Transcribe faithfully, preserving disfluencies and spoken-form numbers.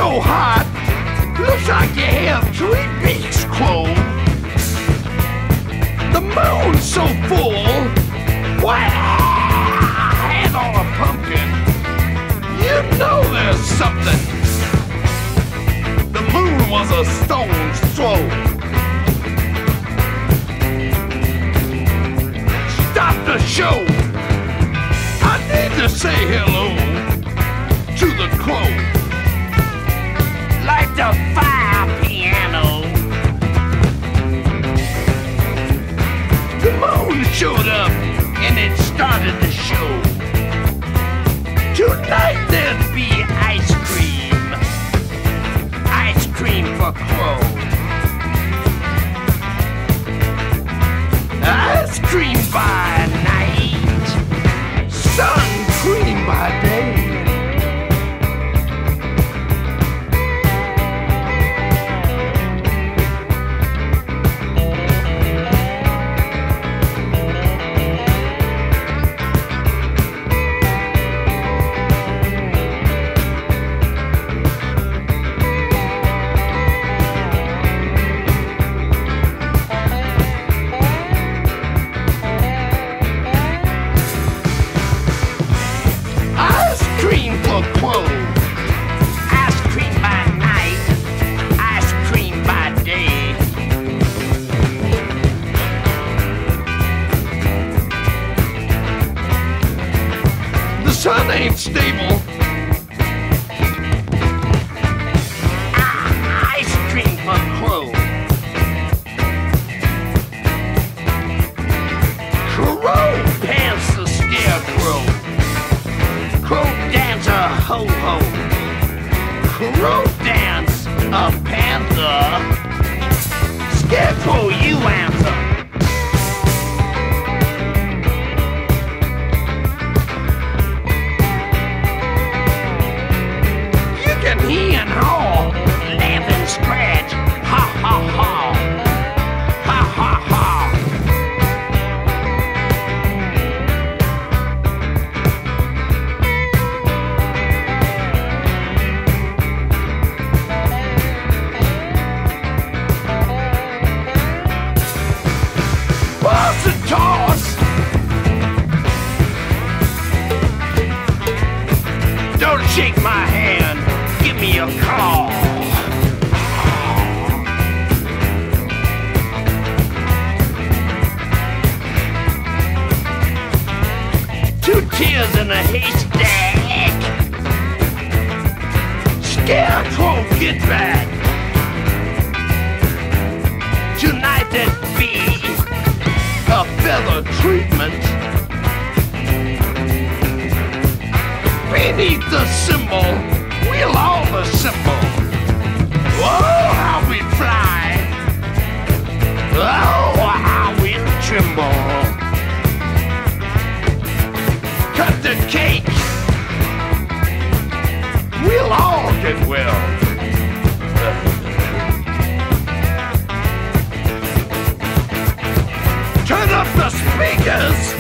so hot, looks like you have three beaks, Clove. The moon's so full, why, hand on a pumpkin. You know there's something. The moon was a stone's throw. Stop the show. I need to say hello to the crow. Like the fire piano. The moon showed up and it started the show. Tonight there'd be ice cream. Ice cream for Crow. Ice cream by night. Sun cream by day. Sun ain't stable. Ah, ice cream for Crow. Crow pants the scarecrow. Crow dance a ho-ho. Crow dance a panther. Scarecrow, you answer. He and haw, laugh and scratch, ha ha ha, ha ha ha. Boss and toss. Don't shake my hand. Give me a call. Two tears in a haystack. Scarecrow, get back. Tonight there'd be a feather treatment. Beneath the symbol, we'll all assemble. Oh, how we fly. Oh, how we'll tremble. Cut the cake. We'll all get well. Turn up the speakers.